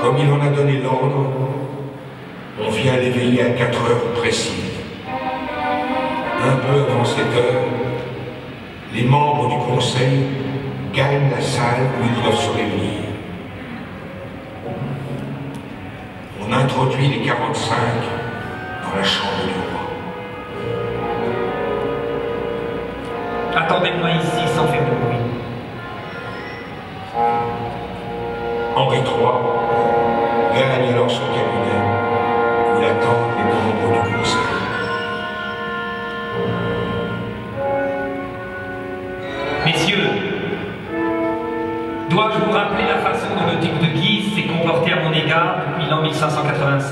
Comme il en a donné l'ordre, on vient l'éveiller à 4 heures précises. Un peu avant cette heure, les membres du conseil gagnent la salle où ils doivent se réunir. On introduit les 45 dans la chambre du roi. Attendez-moi ici sans faire de bruit. Henri III gagne alors son cabinet où l'attendent les membres du conseil. Messieurs, dois-je vous rappeler la façon dont le duc de Guise s'est comporté à mon égard depuis l'an 1585 ?